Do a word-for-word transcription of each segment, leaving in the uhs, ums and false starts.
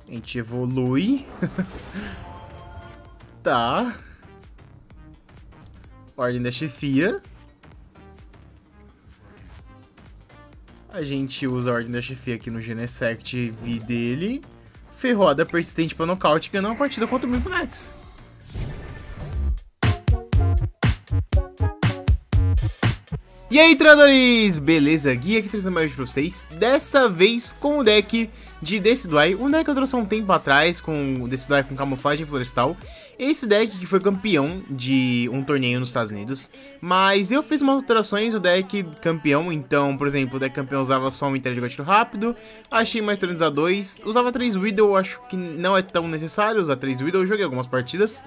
A gente evolui. Tá. Ordem da chefia. A gente usa a ordem da chefia aqui no Genesect V dele. Ferroada persistente para nocaute, ganhando uma partida contra o Milfonax. E aí, treinadores! Beleza? Guia aqui trazendo mais pra vocês, dessa vez com o deck de Decidueye, um deck que eu trouxe há um tempo atrás, com o Decidueye com camuflagem florestal. Esse deck que foi campeão de um torneio nos Estados Unidos, mas eu fiz umas alterações no deck campeão, então, por exemplo, o deck campeão usava só um Intelli de gatilho rápido, achei mais três a dois, usava três Widow, acho que não é tão necessário usar três Widow, eu joguei algumas partidas,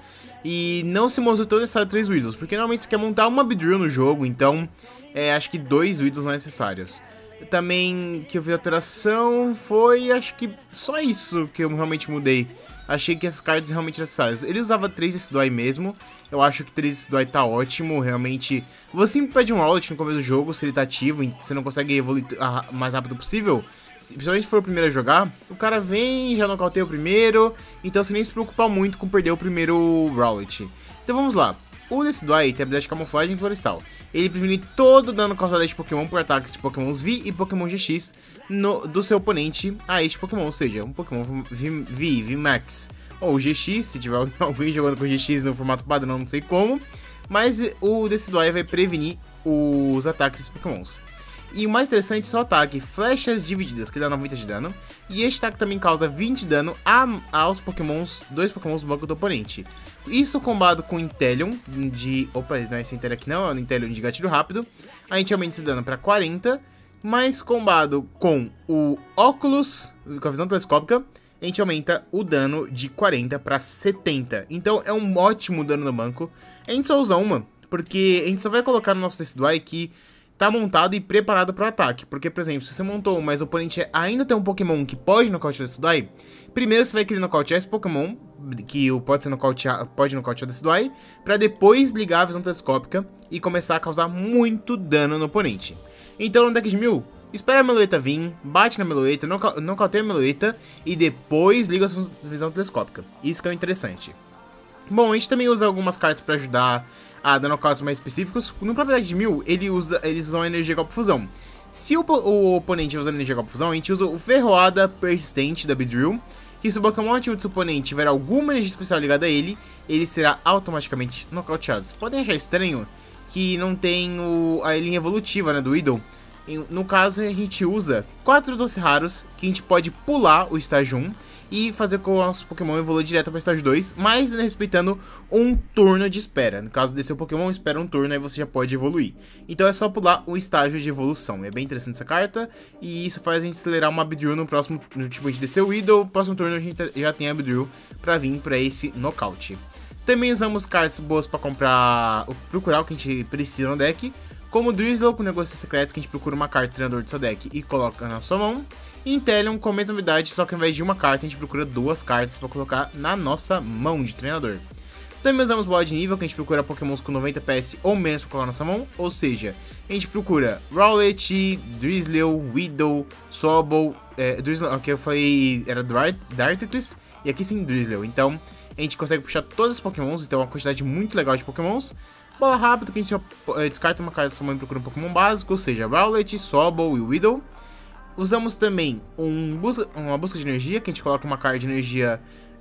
e não se mostrou tão necessário três Widows, porque normalmente você quer montar uma Beedrill no jogo, então é, acho que dois Widows não é necessários. Também que eu vi alteração foi, acho que só isso que eu realmente mudei. Achei que essas cartas realmente necessárias. Ele usava três Decidueye mesmo. Eu acho que três Decidueye tá ótimo, realmente. Você sempre pede um Rowlet no começo do jogo, se ele tá ativo, você não consegue evoluir o mais rápido possível. Principalmente se for o primeiro a jogar, o cara vem, já nocauteia o primeiro, então você nem se preocupa muito com perder o primeiro Rowlet. Então vamos lá. O Decidueye tem a habilidade de camuflagem florestal. Ele previne todo o dano causado a este Pokémon por ataques de Pokémons V e Pokémon G X no, do seu oponente a este Pokémon, ou seja, um Pokémon V, V, V Max ou G X, se tiver alguém jogando com G X no formato padrão, não sei como, mas o Decidueye vai prevenir os ataques desses Pokémons. E o mais interessante é o ataque, flechas divididas, que dá noventa de dano, e este ataque também causa vinte de dano a, aos Pokémons, dois Pokémons do banco do oponente. Isso combado com Inteleon de... Opa, não é esse Inteleon aqui não, é o Inteleon de gatilho rápido. A gente aumenta esse dano para quarenta, mas combado com o Oculus, com a visão telescópica, a gente aumenta o dano de quarenta para setenta. Então é um ótimo dano no banco. A gente só usa uma, porque a gente só vai colocar no nosso Decidueye que tá montado e preparado para o ataque. Porque, por exemplo, se você montou, mas o oponente ainda tem um Pokémon que pode nocautear o Decidueye, primeiro você vai querer nocautear esse Pokémon, que pode ser nocautear, pode nocautear o Decidueye, para depois ligar a visão telescópica e começar a causar muito dano no oponente. Então, no deck de mil, espera a Meloetta vir, bate na Meloetta, noca nocauteia a Meloetta e depois liga a visão telescópica. Isso que é interessante. Bom, a gente também usa algumas cartas para ajudar a dar nocautes mais específicos. No próprio deck de mil, ele usa, eles usam a energia Golpe Fusão. Se o, o oponente usa a energia Golpe Fusão, a gente usa o Ferroada Persistente da Beedrill, que se o Pokémon ativo do seu oponente tiver alguma energia especial ligada a ele, ele será automaticamente nocauteado. Vocês podem achar estranho que não tem o, a linha evolutiva, né, do Weedle. No caso, a gente usa quatro doce raros, que a gente pode pular o estágio um e fazer com que o nosso Pokémon evolua direto para o estágio dois, mas respeitando um turno de espera. No caso desse seu Pokémon, espera um turno e você já pode evoluir. Então é só pular o estágio de evolução. É bem interessante essa carta, e isso faz a gente acelerar uma Beedrill no próximo, no tipo a gente descer o Weedle, no próximo turno a gente já tem a Beedrill para vir para esse nocaute. Também usamos cartas boas para comprar, procurar o que a gente precisa no deck, como o Drizzle com negócios secretos, que a gente procura uma carta treinador do seu deck e coloca na sua mão. E Inteleon com a mesma habilidade, só que ao invés de uma carta, a gente procura duas cartas para colocar na nossa mão de treinador. Também usamos bola de nível, que a gente procura Pokémons com noventa P S ou menos para colocar na nossa mão, ou seja, a gente procura Rowlet, Drizzle, Weedle, Sobble, é, Drizzle, aqui eu falei era Dartrix, e aqui sim Drizzle. Então a gente consegue puxar todos os Pokémons, então é uma quantidade muito legal de Pokémons. Bola rápida, que a gente descarta uma carta da sua mão e procura um Pokémon básico, ou seja, Rowlet, Sobble e Weedle. Usamos também um busca, uma busca de energia, que a gente coloca uma carta de energia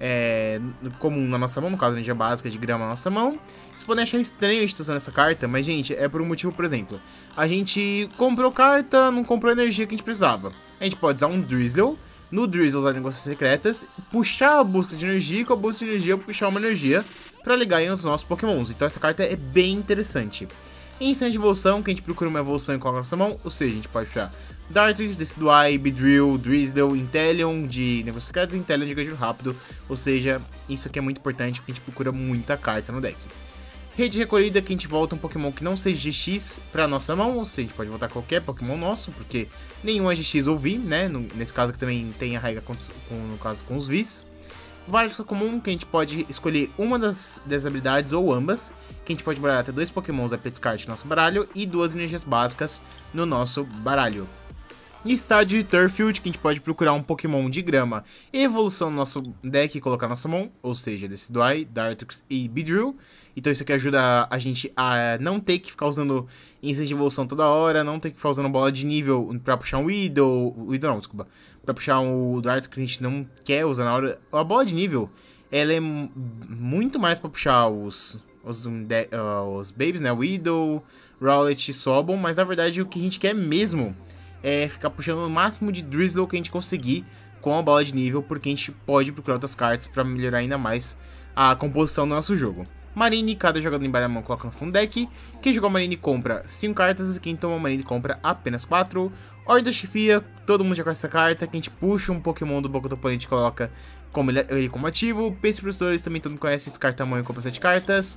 é, comum na nossa mão, no caso, energia básica de grama na nossa mão. Vocês podem achar estranho a gente estar usando essa carta, mas, gente, é por um motivo, por exemplo. A gente comprou carta, não comprou a energia que a gente precisava. A gente pode usar um Drizzle, no Drizzle usar negócios secretas, puxar a busca de energia, e com a busca de energia puxar uma energia para ligar em os nossos Pokémons. Então essa carta é bem interessante. Em instante de evolução, que a gente procura uma evolução e coloca na nossa mão, ou seja, a gente pode puxar Dartrix, Decidueye, Beedrill, Drizzle, Inteleon de negócios secretos e Inteleon de gatilho rápido, ou seja, isso aqui é muito importante porque a gente procura muita carta no deck. Rede recolhida, que a gente volta um Pokémon que não seja G X para nossa mão, ou seja, a gente pode voltar qualquer Pokémon nosso, porque nenhum é G X ou V, né, no, nesse caso aqui também tem a regra com, com, no caso com os Vs. Várias comum, que a gente pode escolher uma das, das habilidades ou ambas, que a gente pode baralhar até dois Pokémons da Pet Card no nosso baralho e duas energias básicas no nosso baralho. E estádio de Turffield, que a gente pode procurar um Pokémon de grama evolução no nosso deck e colocar na nossa mão, ou seja, Decidueye, Dartrix e Beedrill. Então isso aqui ajuda a gente a não ter que ficar usando instante de evolução toda hora, não ter que ficar usando bola de nível pra puxar um Weedle, Weedle não, desculpa, pra puxar o Dartrix que a gente não quer usar na hora. A bola de nível, ela é muito mais pra puxar os... Os, uh, os Babies, né? Weedle, Rowlet, Sobble, mas na verdade o que a gente quer mesmo é ficar puxando o máximo de Drizzle que a gente conseguir com a bola de nível, porque a gente pode procurar outras cartas para melhorar ainda mais a composição do nosso jogo. Marine, cada jogador embaralha a mão coloca no fundo deck. Quem jogou Marine compra cinco cartas e quem toma Marine compra apenas quatro. Ordem da Chefia, todo mundo já conhece essa carta, que a gente puxa um Pokémon do boca do oponente e coloca como ele, ele como ativo. Pace Professores também todo mundo conhece, esse carta tamanho compra sete cartas.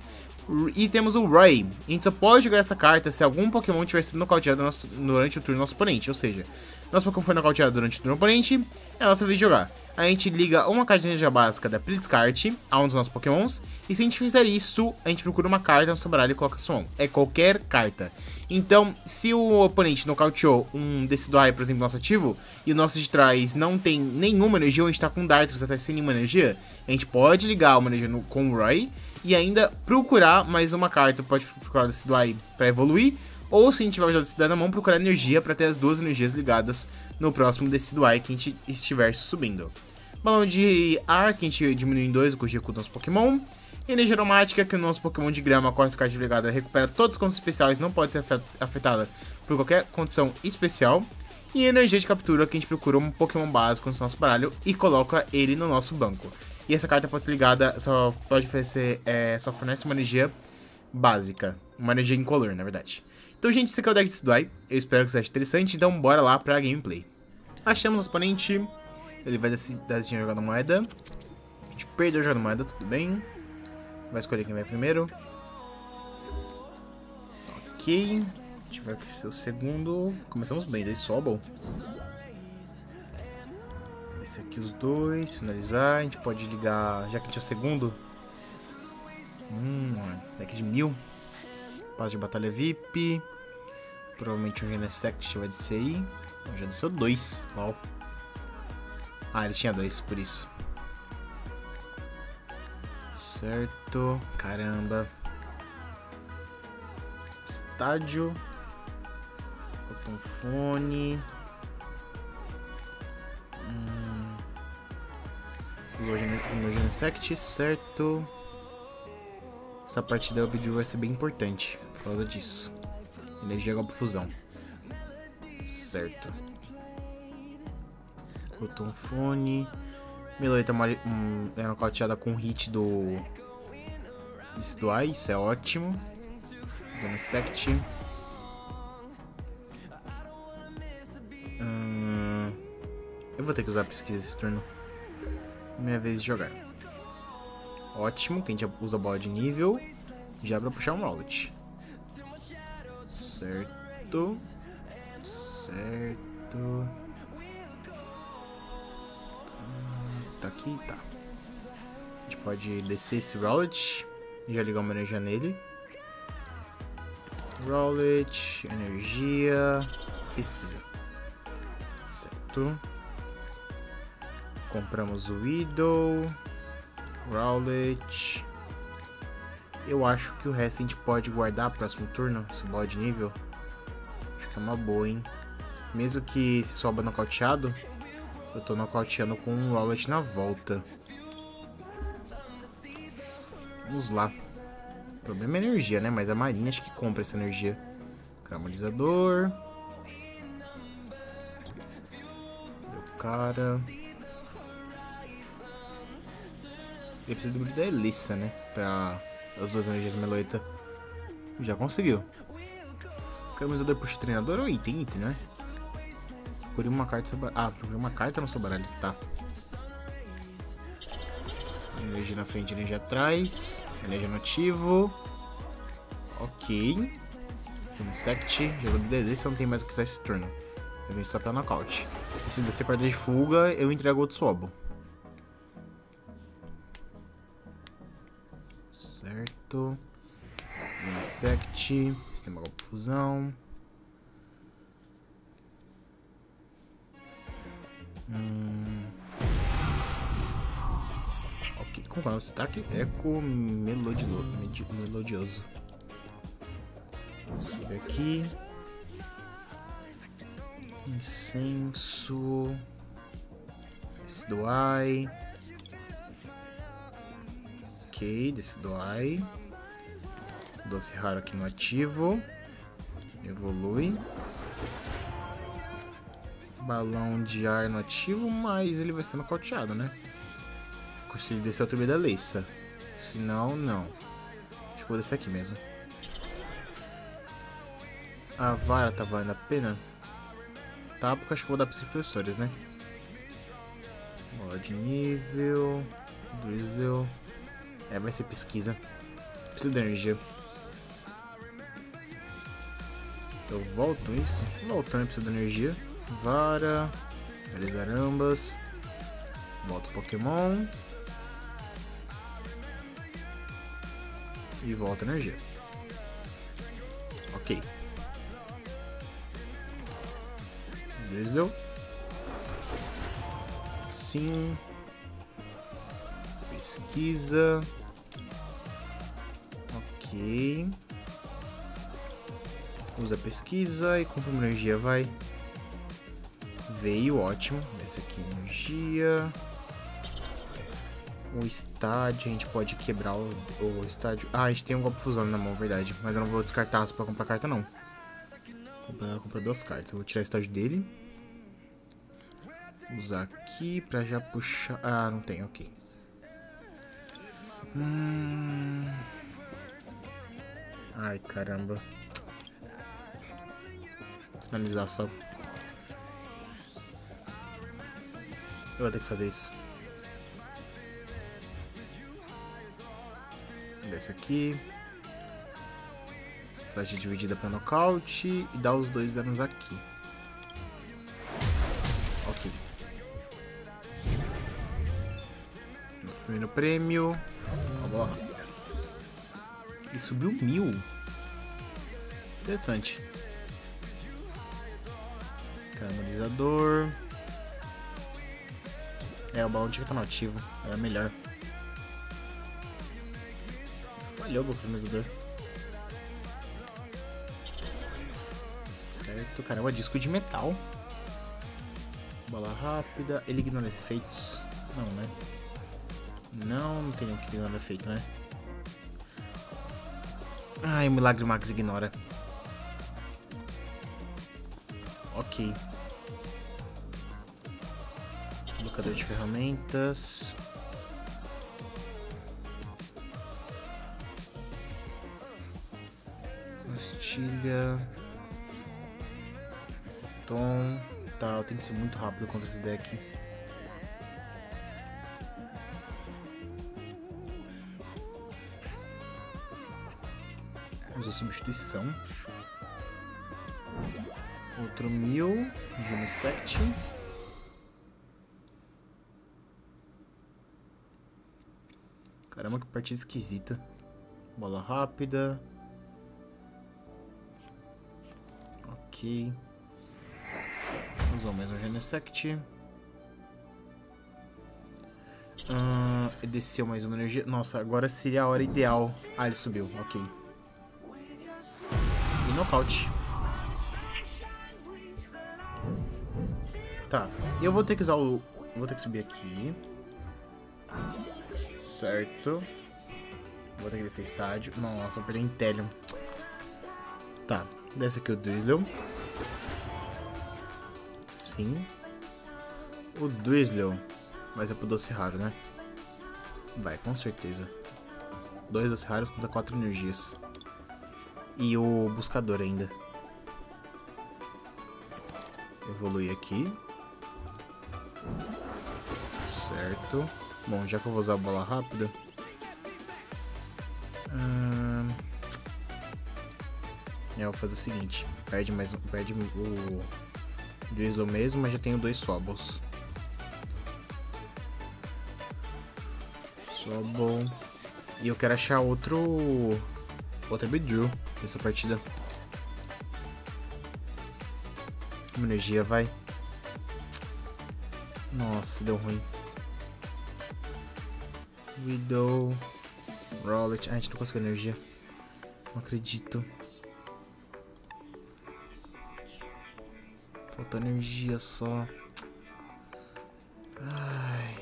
E temos o Roy. A gente só pode jogar essa carta se algum Pokémon tiver sido nocauteado nosso, durante o turno do nosso oponente. Ou seja, nosso Pokémon foi nocauteado durante o turno do oponente, é a nossa vez de jogar. A gente liga uma carta de energia básica da Descarte a um dos nossos Pokémons. E se a gente fizer isso, a gente procura uma carta no seu baralho e coloca sua mão. É qualquer carta. Então, se o oponente nocauteou um Decidueye, por exemplo, nosso ativo, e o nosso de trás não tem nenhuma energia, ou a gente tá com um Dartrix até sem nenhuma energia, a gente pode ligar uma energia no, com o Roy e ainda procurar mais uma carta. Pode procurar o Decidueye pra evoluir, ou se a gente vai usar o Decidueye na mão, procurar energia pra ter as duas energias ligadas no próximo Decidueye que a gente estiver subindo. Balão de ar, que a gente diminui em dois o Q G com o nosso Pokémon. Energia aromática, que o nosso Pokémon de grama com essa carta ligada recupera todos os contos especiais, não pode ser afetada por qualquer condição especial. E energia de captura, que a gente procura um Pokémon básico no nosso baralho e coloca ele no nosso banco. E essa carta pode ser ligada, só pode oferecer, é, só fornece uma energia básica, uma energia incolor, na verdade. Então, gente, esse aqui é o deck de Decidueye, eu espero que seja interessante, então bora lá pra gameplay. Achamos nosso oponente, ele vai decidir jogar na moeda, a gente perdeu a jogada na moeda, tudo bem. Vai escolher quem vai primeiro. Ok. A gente vai ser o segundo. Começamos bem, daí Sobble. Esse aqui os dois. Finalizar. A gente pode ligar. Já que a gente é o segundo. Hum, deck de mil. Passo de batalha V I P. Provavelmente um Genesect vai descer aí. Já desceu dois. Uau. Ah, ele tinha dois, por isso. Certo, caramba. Estádio. Botão fone. Hum. Usou o meu Genesect, certo. Essa partida da Beedrill vai ser bem importante por causa disso. Energia Golpe Fusão. Certo. Botão fone. Meloita hum, é nocauteada com hit do Decidueye, isso é ótimo. Genesect. Hum, eu vou ter que usar a pesquisa esse turno. Minha vez de jogar. Ótimo, que a gente usa a bola de nível. Já pra puxar um Rowlet. Certo. Certo. Tá aqui, tá. A gente pode descer esse Rowlet e já ligar uma energia nele. Rowlet, energia, pesquisa. Certo. Compramos o Weedle, Rowlet. Eu acho que o resto a gente pode guardar pro próximo turno, esse bola de nível. Acho que é uma boa, hein. Mesmo que se sobe nocauteado, eu tô nocauteando com um Rowlet na volta. Vamos lá. O problema é a energia, né? Mas a Marinha acho que compra essa energia. Caramelizador. Deu cara. Ele precisa do brilho da Elissa, né? Pra as duas energias Meloita. Já conseguiu. Caramelizador puxa treinador ou item? Item, né? Procure uma carta no seu baralho. Ah, procure uma carta no seu baralho. Tá. Energia na frente, energia atrás. Energia no ativo. Ok. Insect. Resolve descer, não tem mais o que usar esse turno. A gente só pra nocaute. E se descer carta de fuga, eu entrego outro Sobble. Certo. Insect. Sistema Golpe Fusão. Hum... Ok, como é o destaque? Eco melodioso. melodioso. Sube aqui. Incenso. Decidueye. Ok, Decidueye. Doce raro aqui no ativo. Evolui. Balão de ar no ativo, mas ele vai ser nocauteado, né? Se ele descer o T B da Leissa. Se não, não. Acho que eu vou descer aqui mesmo. A vara tá valendo a pena? Tá, porque eu acho que eu vou dar para os professores, né? Bola de nível. Drizzle. É, vai ser pesquisa. Preciso de energia. Eu volto isso? Voltando, preciso de energia. Vara. Realizar ambas. Volta o Pokémon. E volta a energia. Ok. Drizzle. Sim. Pesquisa. Ok. Usa a pesquisa e compra uma energia, vai. Veio, ótimo. Essa aqui, energia. O estádio, a gente pode quebrar o, o estádio. Ah, a gente tem um golpe fusão na mão, verdade. Mas eu não vou descartar pra comprar carta, não. Comprar, comprar duas cartas. Eu vou tirar o estádio dele. Usar aqui pra já puxar... Ah, não tem, ok. Hum... Ai, caramba. Finalização. Eu vou ter que fazer isso. Desce aqui. Flash dividida para nocaute. E dá os dois danos aqui. Ok. Nosso primeiro prêmio. Uma bola rápida. E subiu mil. Interessante. Caramelizador. É, o balão tinha que estar no ativo. Era melhor. Falhou o caramelizador. Certo. Caramba, disco de metal. Bola rápida. Ele ignora efeitos? Não, né? Não, não tem nenhum que ignora efeito, né? Ai, o Milagre Max ignora. Ok. Locador de ferramentas. Pastilha. Tom. Tá, eu tenho que ser muito rápido contra esse deck. Usa substituição. Outro mil. Genesect. Caramba, que partida esquisita. Bola rápida. Ok. Usou mais um Genesect. Ah, desceu mais uma energia. Nossa, agora seria a hora ideal. Ah, ele subiu. Ok. E nocaute. Tá. Eu vou ter que usar o... Vou ter que subir aqui. Certo. Vou ter que descer o estádio. Nossa, eu perdi o Inteleon. Tá. Desce aqui o Drizzle. Sim. O Drizzle vai ser pro doce raro, né? Vai, com certeza. Dois doce raros contra quatro energias. E o buscador ainda. Evolui aqui. Certo. Bom, já que eu vou usar a bola rápida. Hum... Eu vou fazer o seguinte. Perde mais um. Perde o Drizzle mesmo, mas já tenho dois Swabbles. Swabble. E eu quero achar outro. Outra Beedrill nessa partida. Uma energia, vai. Nossa, deu ruim. Widow. Rowlet. Ah, a gente não conseguiu energia. Não acredito. Falta energia só. Ai.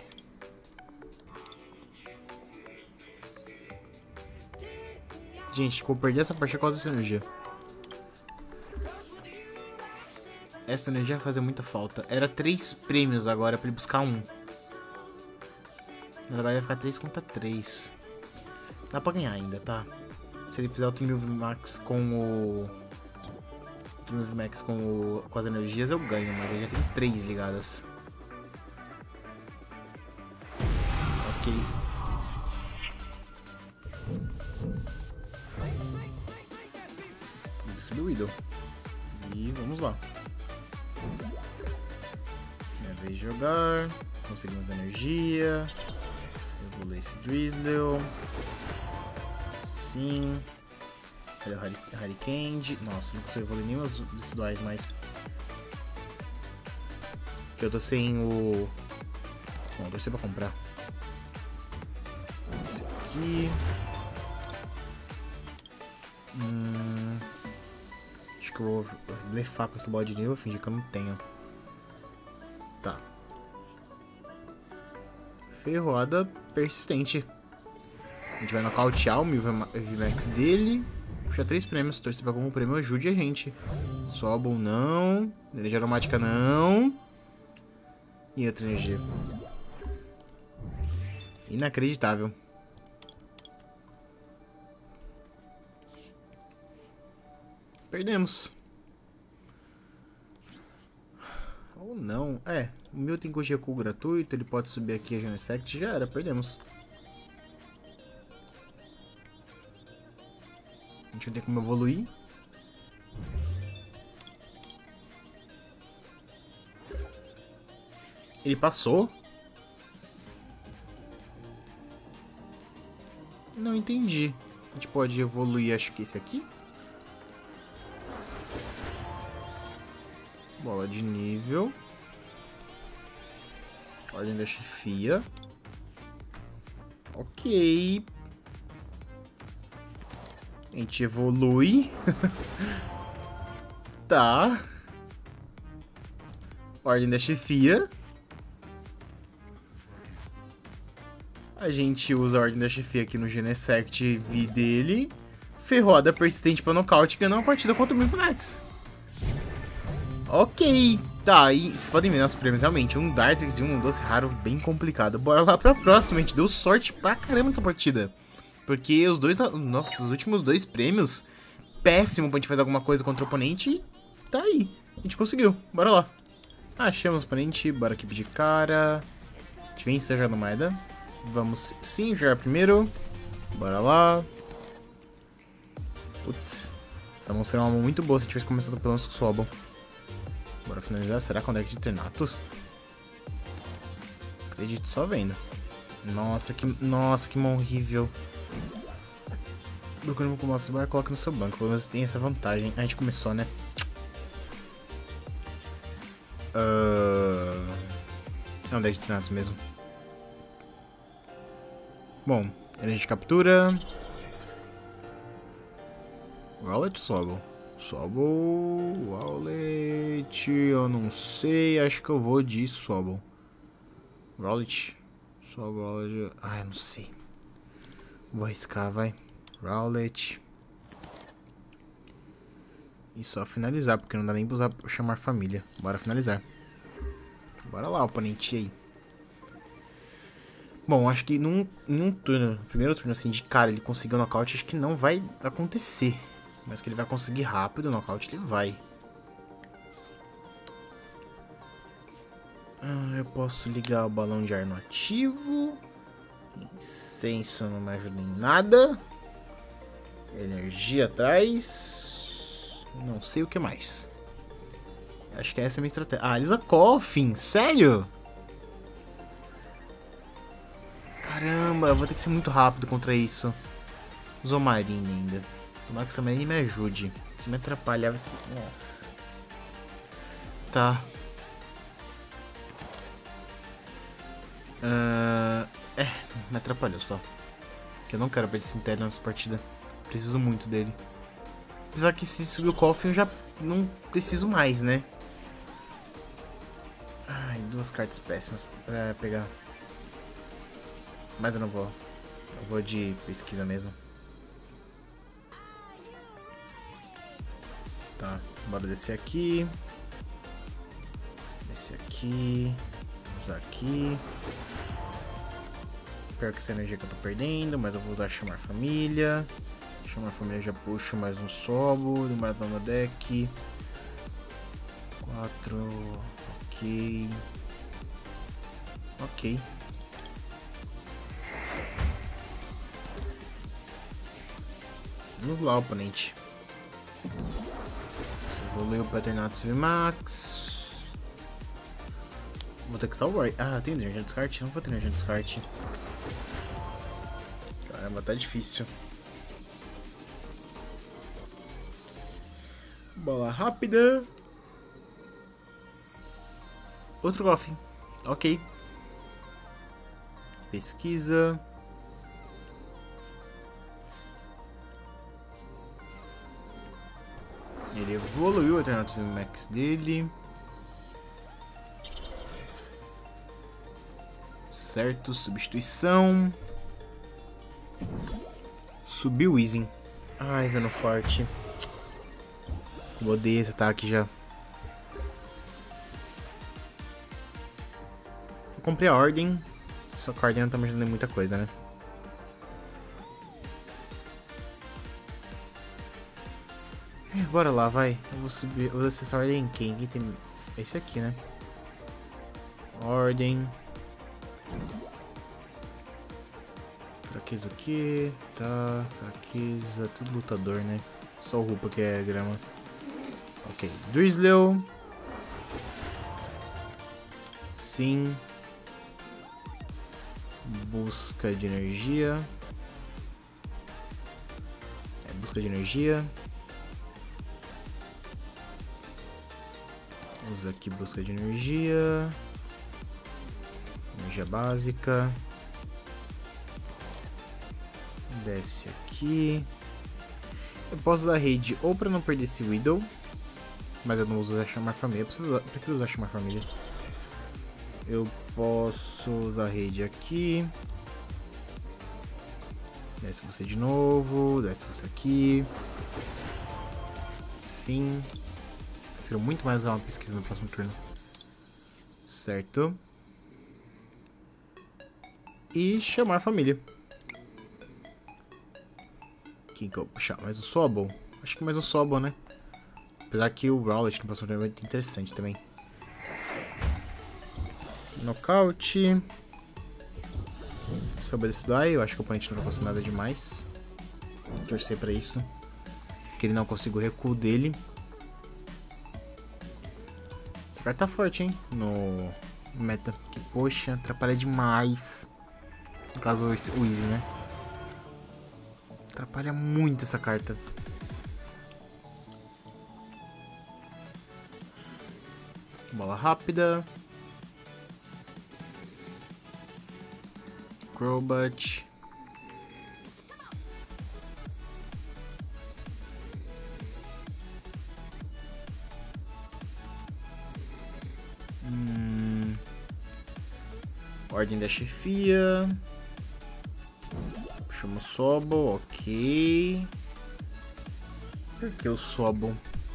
Gente, vou perder essa partida por causa dessa energia. Essa energia vai fazer muita falta. Era três prêmios agora pra ele buscar um. Agora vai ficar três contra três. Dá pra ganhar ainda, tá? Se ele fizer outro mil max com o... Outro mil max com, o... com as energias, eu ganho. Mas eu já tenho três ligadas. Ok. Subiu o Widow. E vamos lá. Minha vez de jogar. Conseguimos energia. Evoluir esse Drizzle. Sim. Cadê o Hurricane? Nossa, não consigo evoluir nenhum desses dois mais. Que eu tô sem o... Bom, eu torcer pra comprar. Esse aqui. Hum... Acho que eu vou blefar com esse bola de nível, fingir que eu não tenho. Tá. Ferroada persistente. A gente vai nocautear o mil V max dele. Puxa três prêmios. Torcer pra algum prêmio ajude a gente. Sobol não. Energia aromática não. E outra energia. Inacreditável. Perdemos. Ou não. É, o meu tem custo de recuo gratuito. Ele pode subir aqui a Genesect. Já era, perdemos. A gente não tem como evoluir. Ele passou? Não entendi. A gente pode evoluir, acho que esse aqui. Bola de nível. Ordem da chefia. Ok. A gente evolui. Tá. Ordem da chefia. A gente usa a ordem da chefia aqui no Genesect V dele. Ferroada persistente para nocaute, ganhou uma partida contra o mil max. Ok, tá, e vocês podem ver nossos prêmios, realmente, um Dartrix e um doce raro bem complicado. Bora lá pra próxima, a gente deu sorte pra caramba nessa partida. Porque os dois, nossos últimos dois prêmios, péssimo pra gente fazer alguma coisa contra o oponente, e tá aí, a gente conseguiu, bora lá. Achamos o oponente, bora aqui pedir cara. A gente vem já no Maeda. Vamos sim jogar primeiro, bora lá. Putz, essa mão será uma mão muito boa se a gente tivesse começado pelo nosso Sobol. Bora finalizar. Será que é um deck de Ternatus? Acredito só vendo. Nossa, que, nossa, que mão horrível. Procurando como nosso bar, coloca no seu banco. Pelo menos tem essa vantagem. A gente começou, né? Uh... É um deck de Ternatus mesmo. Bom, energia de captura. Rowlet Sobol. Sobol, Rowlet, eu não sei, acho que eu vou de Sobol. Rowlet, Sobol, Rowlet, ah, eu não sei. Vou arriscar, vai. Rowlet. E só finalizar, porque não dá nem pra usar, chamar família. Bora finalizar. Bora lá, oponente aí. Bom, acho que num, num turno, primeiro turno assim, de cara, ele conseguiu o nocaute, acho que não vai acontecer. Mas que ele vai conseguir rápido, o nocaute ele vai. Ah, eu posso ligar o balão de ar no ativo. Incenso não me ajuda em nada. Energia atrás. Não sei o que mais. Acho que essa é a minha estratégia. Ah, ele usa Coffin, sério? Caramba, eu vou ter que ser muito rápido contra isso. Usou Marine ainda. Tomara que essa Marine me ajude. Se me atrapalhar vai ser... Nossa. Tá. Uh, é, me atrapalhou só. Que eu não quero perder esse Intellion nessa partida. Preciso muito dele. Apesar que se subir o Coffin eu já não preciso mais, né? Ai, duas cartas péssimas pra pegar. Mas eu não vou. Eu vou de pesquisa mesmo. Tá, bora descer aqui. Descer aqui. Usar aqui. Pior que essa energia que eu tô perdendo, mas eu vou usar chamar família. Chamar família, já puxo mais um sobo. Demorado no deck. Quatro. Ok. Ok. Vamos lá, oponente. Evoluiu o Paternatus V Max. Vou ter que salvar. Ah, tem energia de descarte? Não vou ter energia de descarte. Caramba, tá difícil. Bola rápida. Outro Coffin. Ok. Pesquisa. Ele evoluiu o Alternative Max dele. Certo, substituição. Subiu o Easing. Ai, vendo forte. Eu odeio esse ataque já. Eu comprei a ordem. Só que a ordem não tá me ajudando em muita coisa, né? É, bora lá, vai. Eu vou subir. Eu vou acessar a ordem em quem? Aqui tem. Esse aqui, né? Ordem. Fraqueza aqui. Tá. Fraqueza. Tudo lutador, né? Só o Rupa que é grama. Ok. Drizzle. Sim. Busca de energia. É, busca de energia. Usa aqui busca de energia. Energia básica. Desce aqui. Eu posso usar rede ou para não perder esse Widow. Mas eu não uso usar chamar família. Eu preciso usar, prefiro usar chamar família. Eu posso usar rede aqui. Desce você de novo. Desce você aqui. Sim. Prefiro muito mais usar uma pesquisa no próximo turno. Certo. E chamar a família. Quem que eu vou puxar? Mais o Sobol? Acho que mais o Sobol, né? Apesar que o Rowlet no próximo turno é muito interessante também. Nocaute. Sobre esse daí, eu acho que o oponente não vai fazer nada demais. Vou torcer pra isso. Que ele não consiga o recuo dele. Essa carta tá forte, hein? No meta. Que, poxa, atrapalha demais. No caso, o Easy, né? Atrapalha muito essa carta. Bola rápida. Crobat. Hum. Ordem da chefia. Chama o Sobol, ok. Por que o Sobol?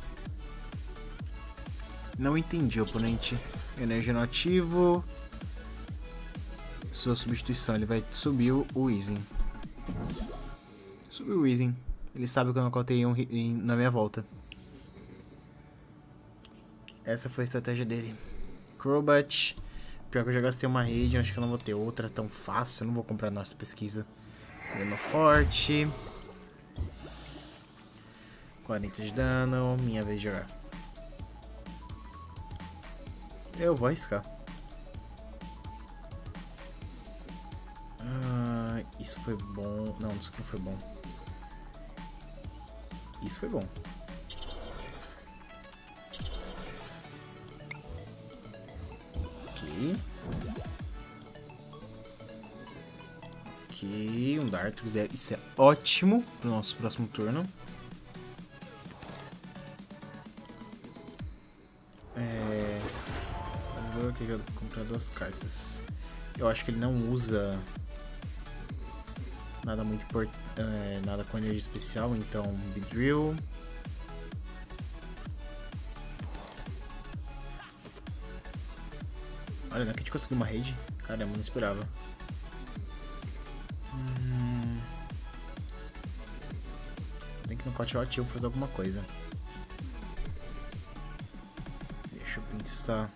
Não entendi, oponente. Energia no ativo. Sua substituição, ele vai subir o Easing. Subiu o Easing. Ele sabe que eu não contei um em, na minha volta. Essa foi a estratégia dele. Crobat. Pior que eu já gastei uma rede, acho que eu não vou ter outra tão fácil. Eu não vou comprar nossa pesquisa. Dano forte. quarenta de dano. Minha vez de jogar. Eu vou arriscar. Ah, isso foi bom. Não, isso não foi bom. Isso foi bom. Ok. Ok, um Dartrix, isso é ótimo pro nosso próximo turno. É... Vou comprar duas cartas. Eu acho que ele não usa nada muito importante, é, nada com energia especial, então Beedrill. Olha, não é que a gente conseguiu uma rede. Caramba, não esperava. Hum... Tem que nocautear o ativo pra fazer alguma coisa. Deixa eu pensar.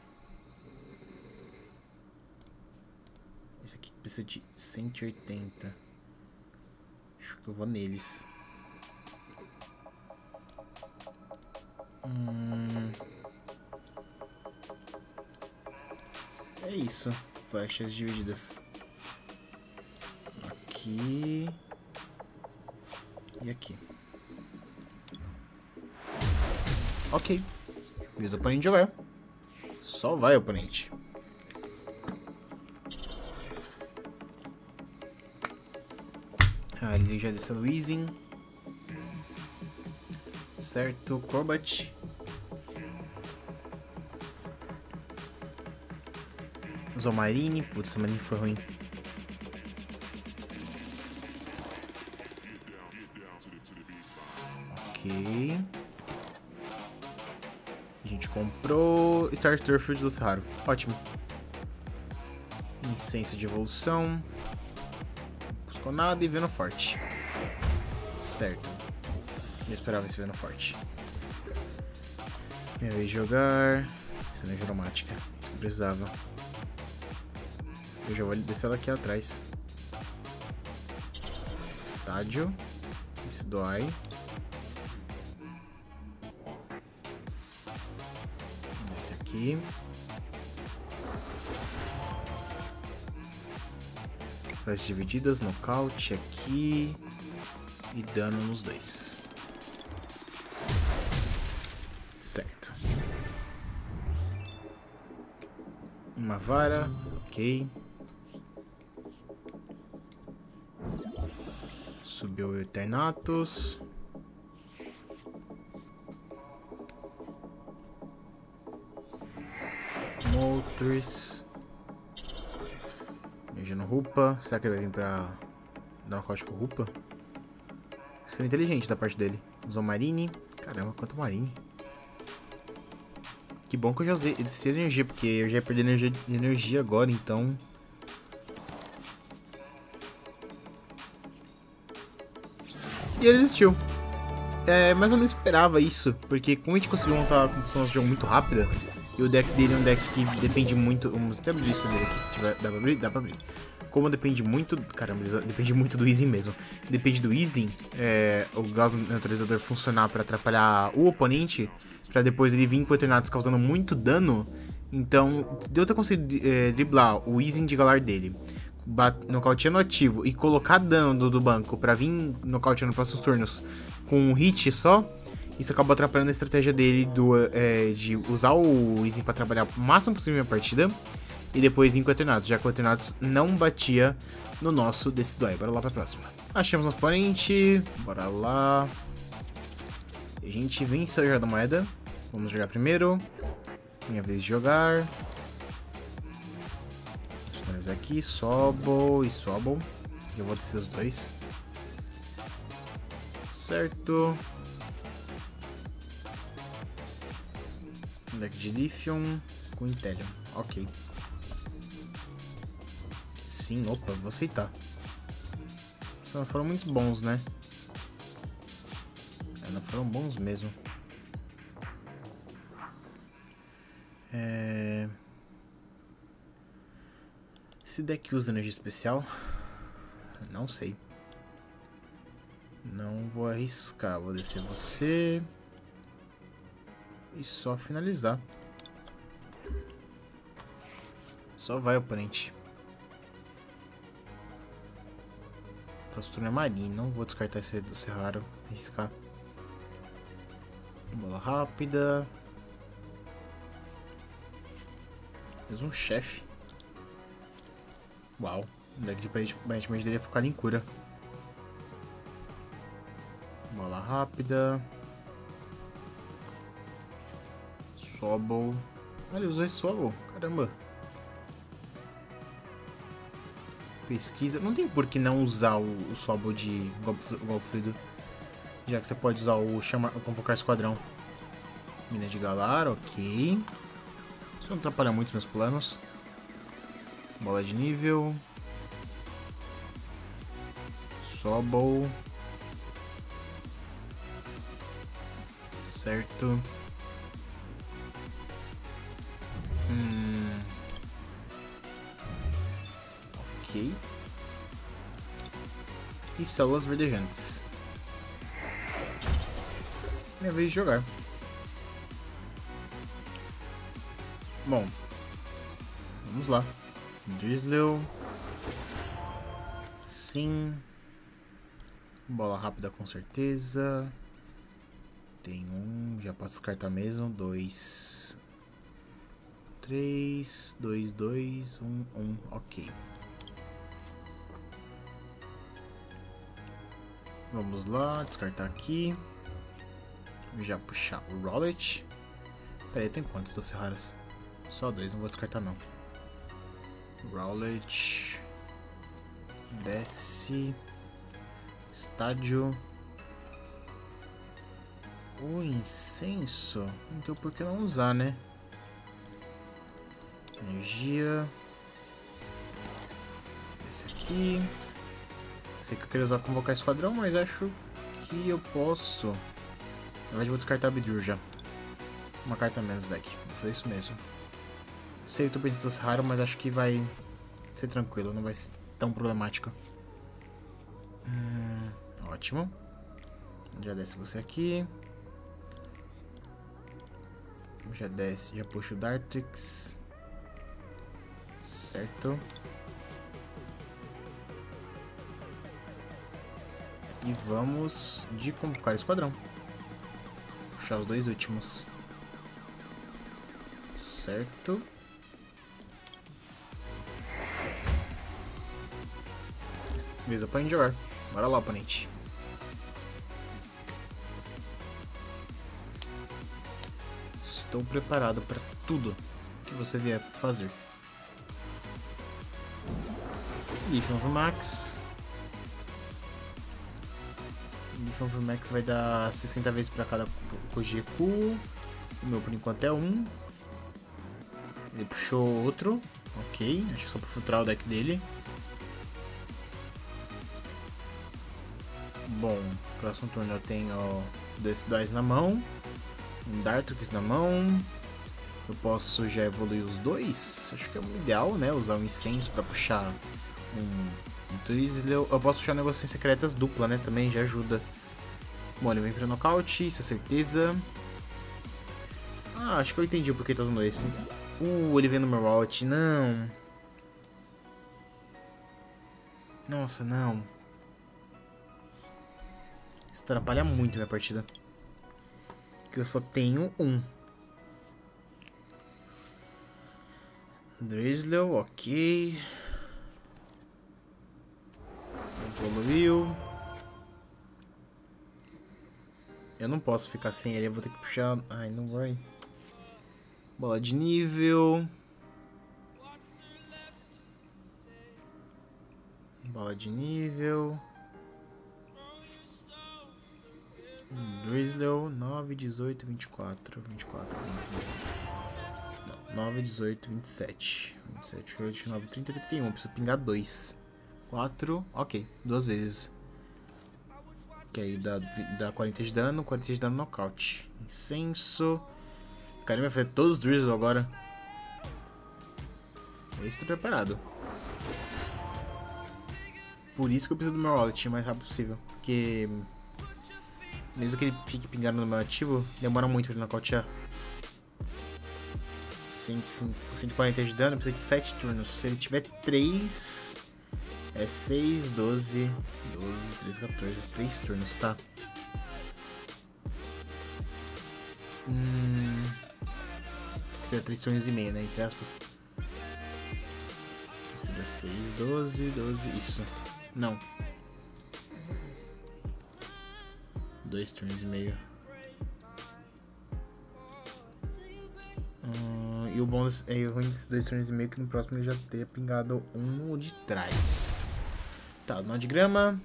Esse aqui precisa de cento e oitenta. Acho que eu vou neles. Hum... É isso. Flechas divididas. Aqui. E aqui. Ok. Fiz o oponente jogar. Só vai, oponente. Ah, ele já desceu no Weezing. Certo, Crobat. Usou Marine. Putz, Marine foi ruim. Ok. A gente comprou Star Turf de Lucerraro. Ótimo. Incenso de evolução. Não buscou nada e Veno Forte. Certo. Eu esperava esse Veno Forte. Minha vez de jogar. Energia aromática. Eu precisava. Eu já vou descer ela aqui atrás. Estádio. Isso dói. Esse aqui. Flechas divididas, nocaute aqui. E dano nos dois. Certo. Uma vara. Ok. Subiu o Eternatus. Moltres. Energia no Rupa. Será que ele vai vir pra dar uma corte com o Rupa? Seria inteligente da parte dele. Usou Marine. Caramba, quanto Marine. Que bom que eu já usei esse energia, porque eu já ia perder energia, energia agora, então... E ele desistiu. É, mas eu não esperava isso, porque como a gente conseguiu montar uma função de jogo muito rápida, e o deck dele é um deck que depende muito... Vamos até abrir isso dele aqui, se tiver... Dá pra abrir? Dá pra abrir. Como depende muito... Caramba, depende muito do Weezing mesmo. Depende do Weezing, é, o Gauss Neutralizador funcionar pra atrapalhar o oponente, pra depois ele vir com o Eternatus causando muito dano. Então, deu ter conseguido é, driblar o Weezing de Galar dele, nocauteando ativo e colocar dano do, do banco pra vir nocauteando nos próximos turnos com um hit só, isso acabou atrapalhando a estratégia dele do, é, de usar o Weezing pra trabalhar o máximo possível na partida e depois ir com o Eternatus, já que o Eternatus não batia no nosso Decidueye. Bora lá pra próxima. Achamos nosso oponente, bora lá. A gente venceu a Jogar da Moeda. Vamos jogar primeiro. Minha vez de jogar. Nós aqui, Sobol e Sobol. Eu vou descer os dois. Certo. Deck de Lithium com Inteleon. Ok. Sim, opa, vou aceitar. Só não foram muito bons, né? É, não foram bons mesmo. É... Esse deck usa energia especial? Não sei. Não vou arriscar. Vou descer você. E só finalizar. Só vai, oponente. Próximo turno é Marine. Não vou descartar esse do Serraro. Arriscar. Bola rápida. Fez um chefe. Uau. O deck de aparentemente dele é focado em cura. Bola rápida. Swabble. Ah, ele usou esse Swabble. Caramba. Pesquisa. Não tem por que não usar o, o Swabble de golpe fluido. Já que você pode usar o chamar, convocar esquadrão. Mina de Galar, ok. Isso não atrapalha muito meus planos. Bola de nível. Swabble. Certo. Hum. Ok. E células verdejantes. Minha vez de jogar. Bom. Vamos lá. Drizzle. Sim. Bola rápida com certeza. Tem um, já posso descartar mesmo. Dois. Três. Dois, dois. Um, um. Ok. Vamos lá, descartar aqui. Já puxar o Rowlet. Pera aí, tem quantos doce raras? Só dois, não vou descartar não. Rowlet. Desce. Estádio. O incenso. Não tem por que não usar, né? Energia. Esse aqui. Sei que eu queria usar convocar esquadrão, mas acho que eu posso. Na verdade, vou descartar a Beedrill já. Uma carta menos deck. Vou fazer isso mesmo. Sei que eu tô pensando se raro, mas acho que vai ser tranquilo. Não vai ser tão problemático. Hum, ótimo. Já desce você aqui. Já desce, já puxa o Dartrix. Certo. E vamos de convocar esquadrão. Puxar os dois últimos. Certo. Beleza, pra gente jogar. Bora lá, oponente. Estou preparado para tudo que você vier fazer. Leaf of Max. Leaf of Max vai dar sessenta vezes para cada Kojiku. O meu por enquanto é um. Ele puxou outro. Ok, acho que só para filtrar o deck dele. Bom, próximo turno eu tenho dois dois na mão. Um Dartrix na mão. Eu posso já evoluir os dois. Acho que é o ideal, né? Usar um incenso para puxar um, um Drizzle. Eu posso puxar negociações secretas dupla, né? Também já ajuda. Bom, ele vem para nocaute, isso é certeza. Ah, acho que eu entendi por que tá usando esse. Uh, ele vem no meu wallet. Não. Nossa, não. Isso atrapalha muito a minha partida. Que eu só tenho um. Drizzle, ok. Evoluiu. Eu não posso ficar sem ele, eu vou ter que puxar. Ai, não vai. Bola de nível. Bola de nível. Drizzle, nove, dezoito, vinte e quatro, vinte e quatro, vinte, nove, dezoito, vinte e sete, vinte e sete, vinte e oito, vinte e nove, trinta, trinta e um. Preciso pingar dois. quatro, ok, duas vezes. Que aí dá, dá quarenta de dano, quarenta de dano nocaute. Incenso. O cara vai fazer todos os Drizzle agora. Esse tá preparado. Por isso que eu preciso do meu wallet o mais rápido possível. Porque mesmo que ele fique pingando no meu ativo, demora muito pra ele nocautear. cento e cinco, cento e quarenta de dano, precisa de sete turnos. Se ele tiver três, é seis, doze, doze, treze, quatorze, três turnos, tá? Hum... Precisa de três turnos e meio, né? Entre aspas. seis, doze, doze, isso. Não. Dois turnos e meio. Hum, e o bônus é ruim desses dois turnos e meio que no próximo ele já teria pingado um de trás. Tá, nó de grama.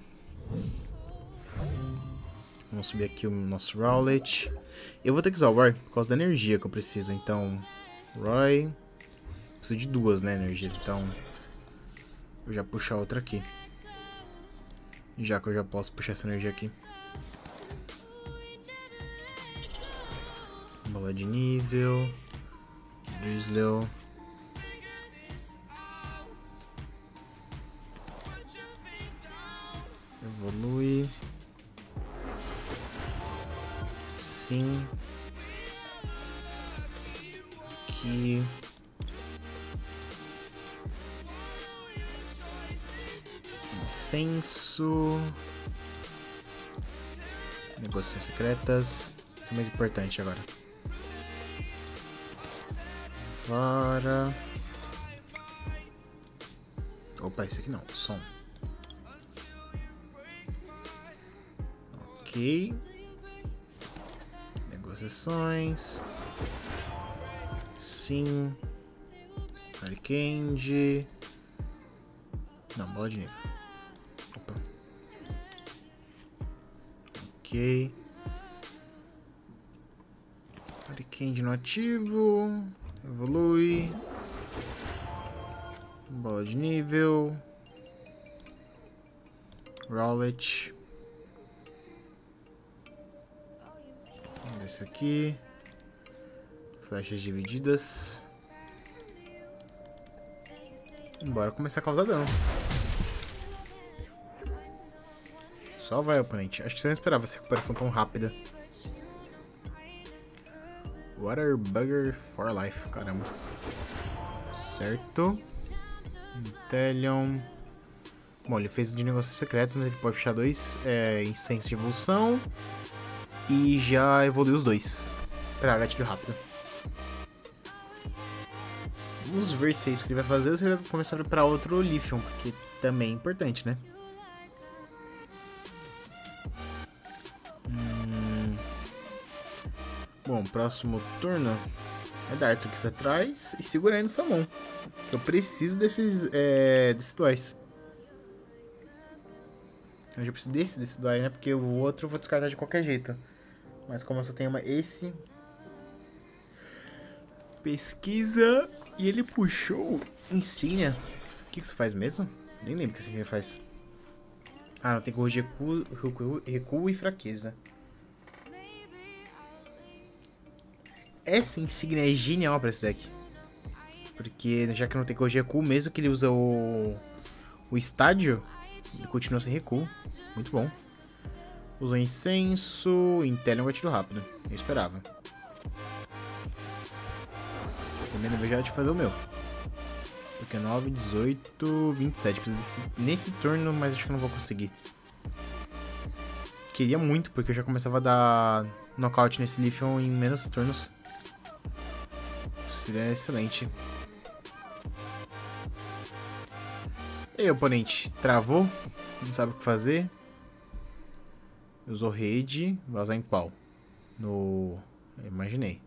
Vamos subir aqui o nosso Rowlet. Eu vou ter que usar o Roy por causa da energia que eu preciso. Então, Roy. Preciso de duas, né, energias. Então, vou já puxar outra aqui. Já que eu já posso puxar essa energia aqui. Bola de nível. Drizzle. Evolui. Sim. Aqui. Incenso. Negociações secretas. Isso é mais importante agora. Vara. Opa, esse aqui não. Som. Ok. Negociações. Sim. Hurricane. Não, bola de nível. Opa. Ok. Hurricane no ativo. Evolui. Bola de nível. Rowlet. Esse aqui. Flechas divididas. Bora começar a causar dano. Só vai, oponente. Acho que você não esperava essa recuperação tão rápida. Water Bugger for Life. Caramba. Certo. Intellion. Bom, ele fez de negócios secretos, mas ele pode puxar dois é, incensos de evolução. E já evoluiu os dois. Pra gatilho rápido. Vamos ver se é isso que ele vai fazer ou se ele vai começar a ir pra outro Lithium, porque também é importante, né? Hum... Bom, próximo turno é dar Artrix atrás e segurar aí no Samon. Eu preciso desses, é, desses dois. Eu já preciso desse, desse dois, né? Porque o outro eu vou descartar de qualquer jeito. Mas como eu só tenho uma esse... Pesquisa... E ele puxou insígnia. O que isso faz mesmo? Nem lembro o que essa insígnia faz. Ah, não, tem que corrigir recuo, recuo, recuo e fraqueza. Essa insígnia é genial pra esse deck. Porque já que não tem que corrigir recuo, mesmo que ele usa o, o estádio, ele continua sem recuo. Muito bom. Usou incenso, Intellion, gatilho rápido. Eu esperava. Também não vejo a hora de fazer o meu. Porque é nove, dezoito, vinte e sete. Preciso desse, nesse turno, mas acho que eu não vou conseguir. Queria muito, porque eu já começava a dar nocaute nesse Lithium em menos turnos. Isso seria excelente. E aí, oponente? Travou? Não sabe o que fazer? Usou rede. Vai usar em qual? No... Eu imaginei.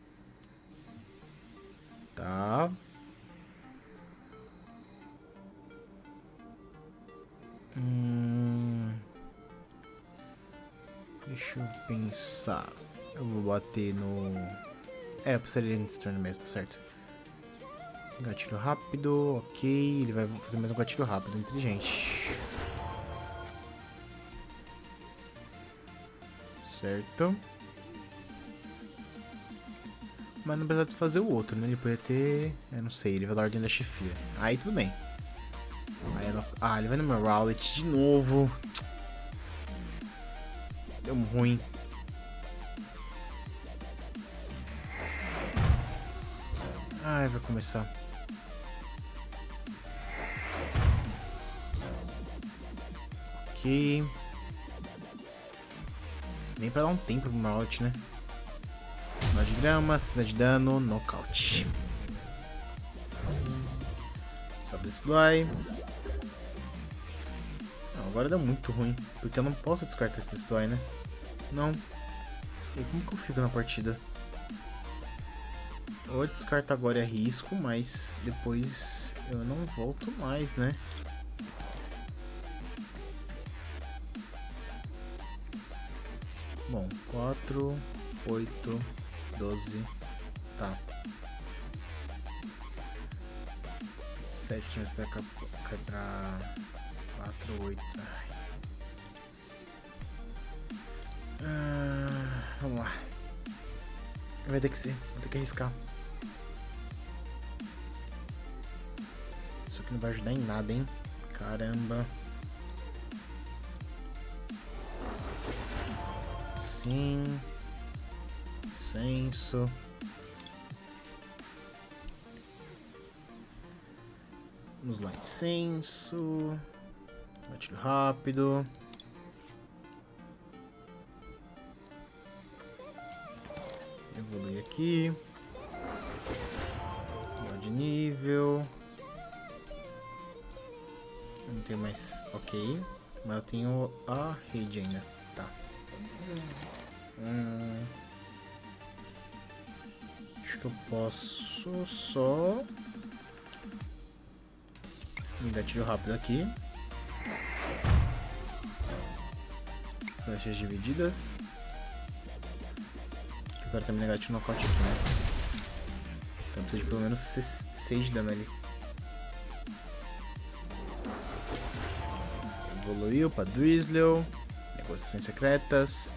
Tá. Hum... Deixa eu pensar. Eu vou bater no... É, eu precisaria nesse turno mesmo, tá certo. Gatilho rápido, ok. Ele vai fazer mais um gatilho rápido, inteligente. Certo. Mas não precisa de fazer o outro, né? Ele poderia ter... Eu não sei, ele vai dar a ordem da chefia. Aí tudo bem. Aí não... Ah, ele vai no meu Rowlet de novo. Deu ruim. Ai, vai começar. Ok. Nem pra dar um tempo pro Rowlet, né? Nó de grama, cidade de dano, nocaute. Sobe Decidueye. Não, agora deu muito ruim, porque eu não posso descartar esse Decidueye, né? Não. E como que eu fico na partida? Ou eu descarto agora e arrisco, mas depois eu não volto mais, né? Bom, quatro, oito, doze, tá. sete times pra cá, pra quatro, oito. Ah, vamos lá. Vai ter que ser, vou ter que arriscar. Isso aqui não vai ajudar em nada, hein? Caramba. Sim. Senso. Vamos lá, incenso. Gatilho rápido. Evolui aqui. Mudar de nível. Eu não tenho mais. Ok. Mas eu tenho a rede ainda. Tá. Hum. Acho que eu posso só. Um gatilho rápido aqui. Flechas divididas. Eu quero também negativo nocaute aqui, né? Então precisa de pelo menos seis de dano ali. Evoluiu para Drizzle. Negociações secretas.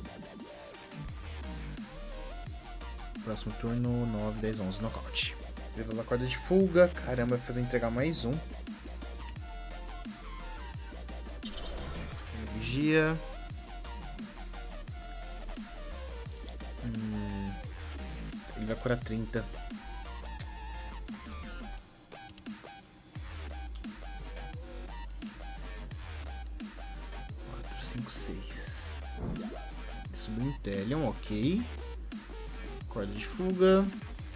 Próximo turno, nove, dez, onze, nocaute. Levou a corda de fuga. Caramba, vai fazer entregar mais um. Vigia. Hum, ele vai curar trinta. quatro, cinco, seis. Subiu um Inteleon, ok. Corda de fuga.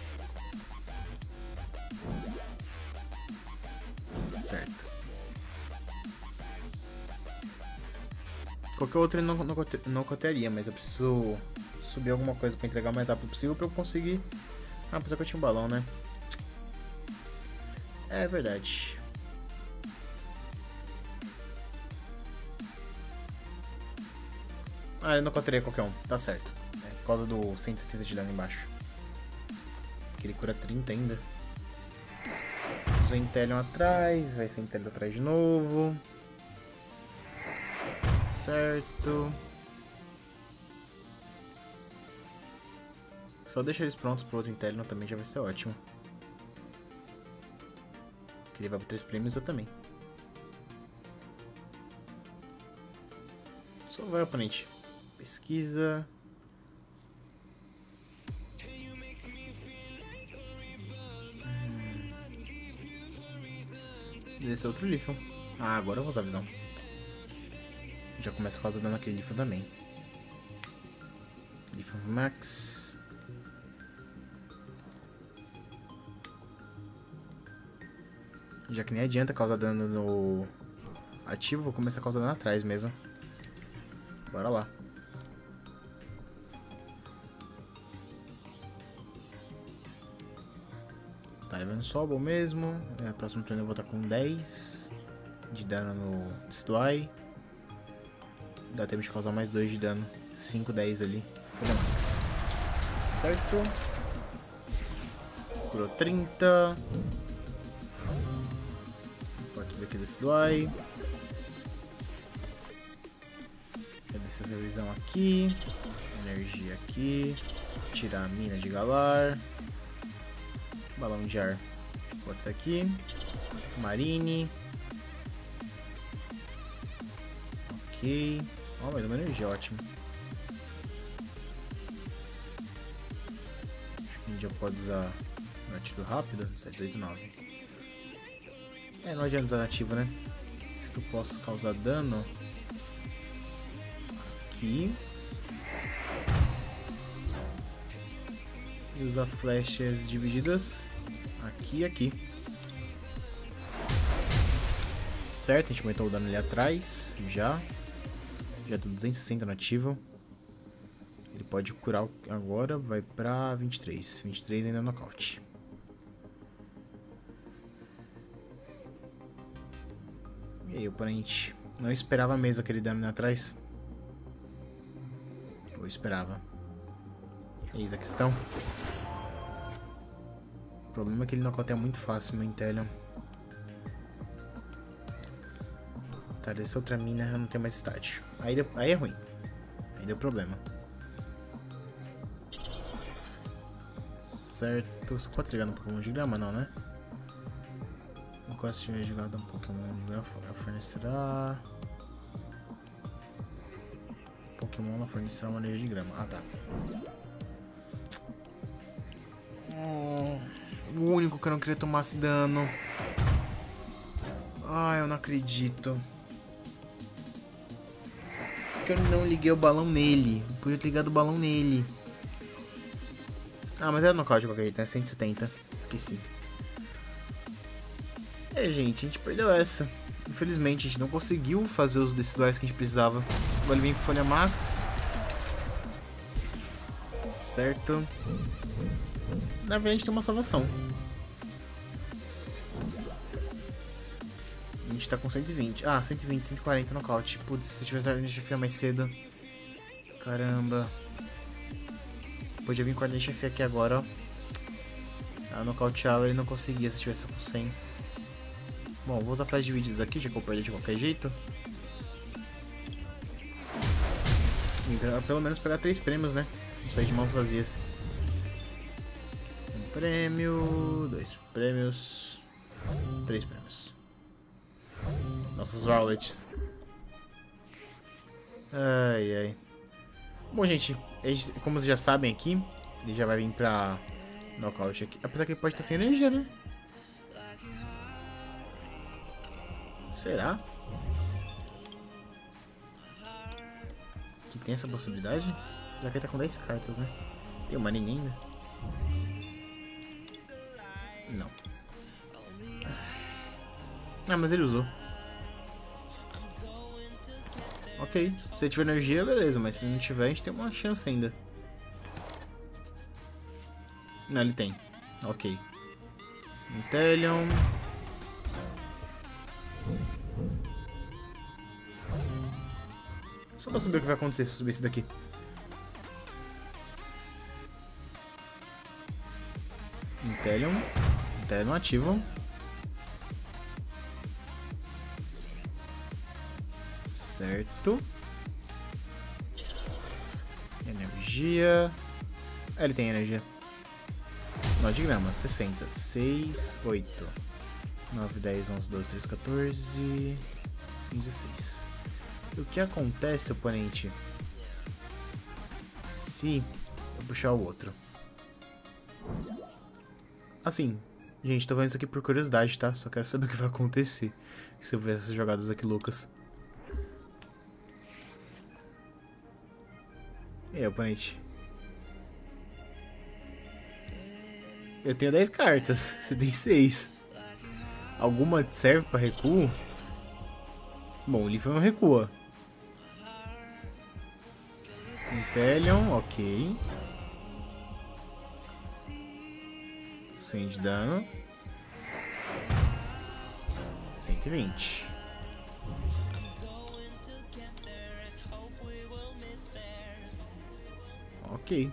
Certo. Qualquer outro ele não, não, não cotearia, mas eu preciso subir alguma coisa pra entregar o mais rápido possível pra eu conseguir... Ah, apesar que eu tinha um balão, né? É verdade. Ah, eu não cotearia qualquer um, tá certo. É, por causa do cento e setenta de dano embaixo. Que ele cura trinta ainda. Usa Inteleon atrás, vai ser Inteleon atrás de novo. Certo. Só deixar eles prontos pro outro Inteleon também já vai ser ótimo. Que ele vai para três prêmios, eu também. Só vai, oponente. Pesquisa. Hum. Esse é outro Leafeon. Ah, agora eu vou usar a visão. Já começa quase dando aquele Leafeon também. Leafeon Max. Já que nem adianta causar dano no ativo, vou começar a causar dano atrás mesmo. Bora lá. Tá levando Sobol mesmo. É, próximo turno eu vou estar com dez de dano no Decidueye. Dá tempo de causar mais dois de dano. cinco, dez ali. Foi max. Certo. Curou trinta. Pode ver aqui do Decidueye. Cadê essa visão aqui? Energia aqui. Tirar a mina de Galar. Balão de ar. Pode ser aqui. Marine. Ok. Ó, oh, mas uma energia ótima. Acho que a gente já pode usar gatilho rápido. sete, oito, nove. É, não adianta usar ativo, né? Acho que eu posso causar dano aqui. E usar flechas divididas aqui e aqui. Certo, a gente aumentou o dano ali atrás, já. Já tô duzentos e sessenta no ativo. Ele pode curar agora, vai pra vinte e três. vinte e três ainda é nocaute. E aí, oponente? Não esperava mesmo aquele dano ali atrás? Ou esperava? Eis a questão. O problema é que ele nocauteia muito fácil, meu Intelion. Tá, dessa outra mina eu não tenho mais estágio. Aí, deu, aí é ruim. Aí deu problema. Certo. Você pode ligar no Pokémon de grama? Não, né? Não gosto de tiver jogado um Pokémon de grama. Fornecerá. Pokémon ela fornecerá uma energia de grama. Ah, tá. O único que eu não queria tomasse dano. Ai, eu não acredito. Porque eu não liguei o balão nele. Eu podia ter ligado o balão nele. Ah, mas era nocaute de qualquer jeito, né? cento e setenta. Esqueci. É, gente, a gente perdeu essa. Infelizmente, a gente não conseguiu fazer os deciduais que a gente precisava. Agora ele vem com folha max. Certo. Na verdade, a gente tem uma salvação. A gente tá com cento e vinte. Ah, cento e vinte, cento e quarenta nocaute. Putz, se eu tivesse a gente chefia mais cedo. Caramba. Podia vir com a chefia aqui agora, ó. Ah, nocauteava ele não conseguia se tivesse com cem. Bom, vou usar flash divididos aqui, já que eu perdi de qualquer jeito. E pelo menos pegar três prêmios, né? Não sair de mãos vazias. Um prêmio, dois prêmios, três prêmios. Nossos wallets. Ai, ai. Bom, gente, como vocês já sabem aqui, ele já vai vir pra nocaute aqui. Apesar que ele pode estar sem energia, né? Será? Que tem essa possibilidade? Já que ele tá com dez cartas, né? Tem uma ninguém ainda? Não. Ah, mas ele usou. Ok, se ele tiver energia, beleza, mas se ele não tiver, a gente tem uma chance ainda. Não, ele tem. Ok. Intelion. Só pra saber o que vai acontecer se eu subir esse daqui. Intelion. Intelion ativo. Certo. Energia. Ah, ele tem energia. nó de grama, sessenta. seis, oito, nove, dez, onze, doze, treze, quatorze, quinze, dezesseis. O que acontece, oponente, se eu puxar o outro? Assim, gente, tô vendo isso aqui por curiosidade, tá? Só quero saber o que vai acontecer se eu ver essas jogadas aqui loucas. E aí, oponente? Eu tenho dez cartas, você tem seis. Alguma serve pra recuo? Bom, o Leaf não recua. Intelion, ok. cem de dano. cento e vinte. Ok.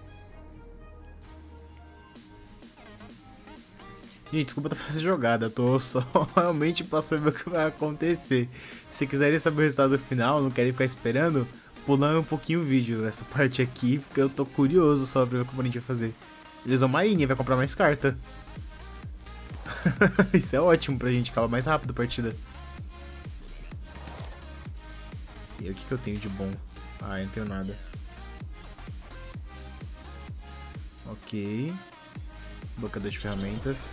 Gente, desculpa estar fazendo jogada, eu tô só realmente pra saber o que vai acontecer. Se quiserem saber o resultado final, não querem ficar esperando, pulando um pouquinho o vídeo, essa parte aqui, porque eu tô curioso só pra ver o que o oponente vai fazer. Eles vão Marine, vai comprar mais carta. Isso é ótimo pra gente, acaba mais rápido a partida. E aí, o que, que eu tenho de bom? Ah, eu não tenho nada. Ok. Blocador de ferramentas.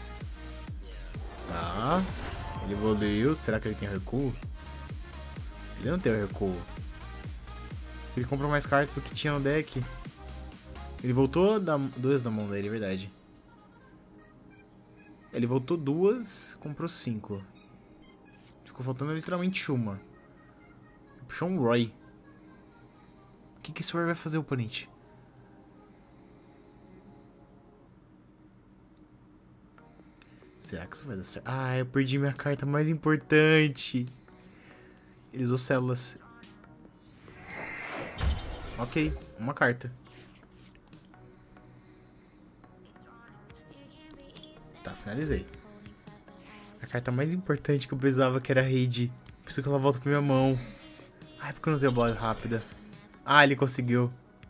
Tá. Ele evoluiu. Será que ele tem recuo? Ele não tem o recuo. Ele comprou mais cartas do que tinha no deck. Ele voltou da, duas da mão dele, é verdade. Ele voltou duas, comprou cinco. Ficou faltando literalmente uma. Puxou um Roy. O que, que esse Roy vai fazer, oponente? Será que isso vai dar certo? Ah, eu perdi minha carta mais importante. Ele usou células. Ok, uma carta. Tá, finalizei. A carta mais importante que eu precisava, que era a rede. Preciso que ela volta pra minha mão. Ai, por que eu não usei a bola rápida? Ah, ele conseguiu.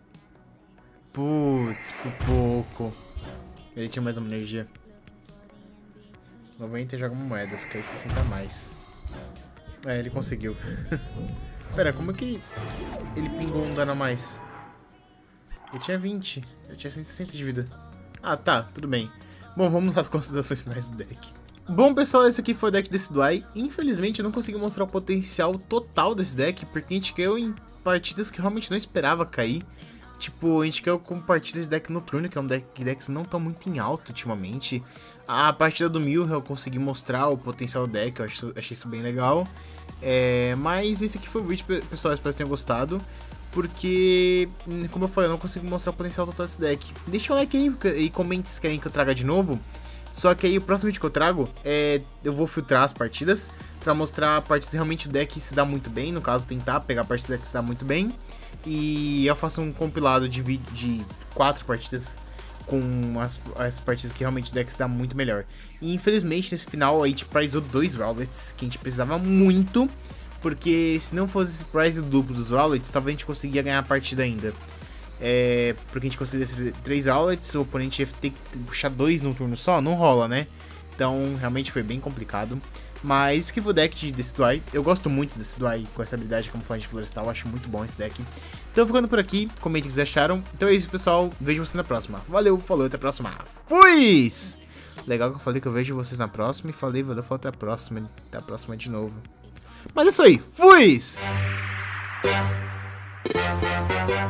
Putz, por pouco. Ele tinha mais uma energia. noventa e joga uma moeda, se cair sessenta a mais. É, ele conseguiu. Pera, como é que ele pingou um dano a mais? Eu tinha vinte. Eu tinha cento e sessenta de vida. Ah, tá, tudo bem. Bom, vamos lá para considerações finais do deck. Bom, pessoal, esse aqui foi o deck desse Decidueye. Infelizmente, eu não consegui mostrar o potencial total desse deck, porque a gente caiu em partidas que realmente não esperava cair. Tipo, a gente caiu com partidas de deck noturno, que é um deck que decks não estão muito em alta ultimamente. A partida do Milha eu consegui mostrar o potencial do deck, eu acho, achei isso bem legal. É, mas esse aqui foi o vídeo, pessoal, espero que tenham gostado. Porque, como eu falei, eu não consigo mostrar o potencial total desse deck. Deixa o like aí e comente se querem que eu traga de novo. Só que aí o próximo vídeo que eu trago, é, eu vou filtrar as partidas pra mostrar partidas que realmente o deck se dá muito bem. No caso, tentar pegar partidas que se dá muito bem. E eu faço um compilado de, vídeo, de quatro partidas com as, as partidas que realmente o deck se dá muito melhor. E infelizmente nesse final a gente prizou dois Rowlets que a gente precisava muito. Porque se não fosse esse prize duplo dos Rowlets, talvez a gente conseguia ganhar a partida ainda. É, porque a gente conseguiria três Rowlets, o oponente ia ter que puxar dois no turno só, não rola, né? Então realmente foi bem complicado. Mas que foi o deck de Decidueye. Eu gosto muito desse Decidueye com essa habilidade de camuflagem florestal, eu acho muito bom esse deck. Então ficando por aqui, comentem o que vocês acharam. Então é isso, pessoal, vejo vocês na próxima. Valeu, falou, até a próxima. Fui! Legal que eu falei que eu vejo vocês na próxima e falei, valeu, falou, até a próxima. Até a próxima de novo. Mas é isso aí, fui!